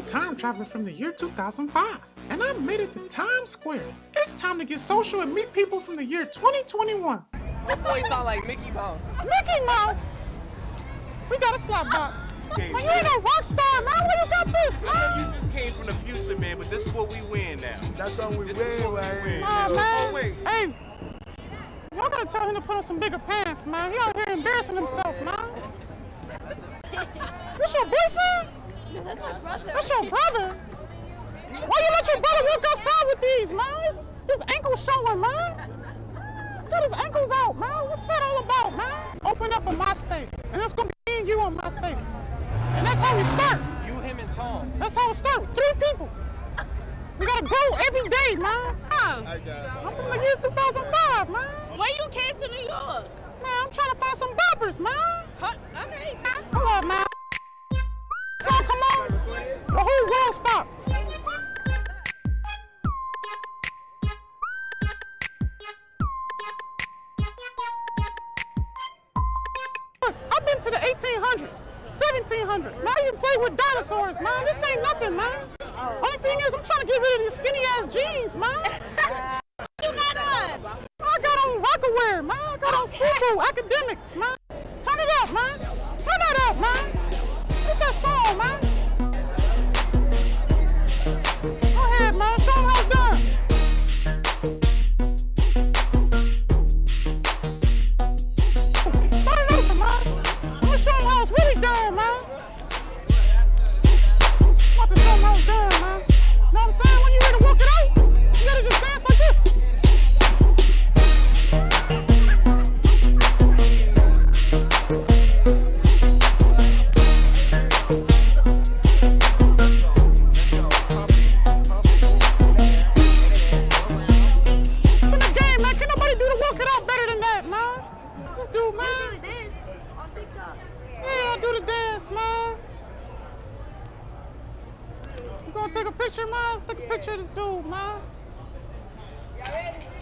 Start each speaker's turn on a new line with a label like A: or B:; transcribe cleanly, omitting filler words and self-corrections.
A: time traveler from the year 2005, and I made it to Times Square. It's time to get social and meet people from the year 2021.
B: This boy sound like Mickey Mouse.
A: Mickey Mouse? We got a slap box. Man, you ain't no rock star, man. Where you got this, man?
C: I know you just came from the future, man, but this is what we win now.
D: That's all we
C: This
D: win,
C: is what we
D: right?
C: win.
A: Nah,
C: Oh,
A: man.
C: wait.
A: Hey, y'all gotta tell him to put on some bigger pants, man. He out here embarrassing himself, man. This your boyfriend?
E: No, that's my brother.
A: That's your brother? Why you let your brother walk outside with these, man? His ankles showing, man. Got his ankles out, man. What's that all about, man? Open up a MySpace, and it's gonna be me and you on MySpace. And that's how we start.
B: You, him, and Tom.
A: That's how it starts. 3 people. We gotta grow every day, man. I'm from the year 2005, man.
E: Why you came to New York?
A: Man, I'm trying to find some boppers, man.
E: Huh? Okay.
A: Come on, man. So come on. The whole world stop. Look, I've been to the 1800s, 1700s. Man, I even played with dinosaurs, man. This ain't nothing, man. Only thing is, I'm trying to get rid of these skinny ass jeans, man.
E: You got on?
A: I got on Rockaware, man. I got on football academics, man. Turn it up, man. Turn that up, man. What's that song, man? Go ahead, man. Show 'em how it's done. Start it over, man. I'm gonna show 'em how it's really done, man. I'm about to show 'em how it's done, man. Know what I'm saying? When you ready to walk it out, you gotta just dance like this. You gonna take a picture, man? Let's take a picture of this dude, man.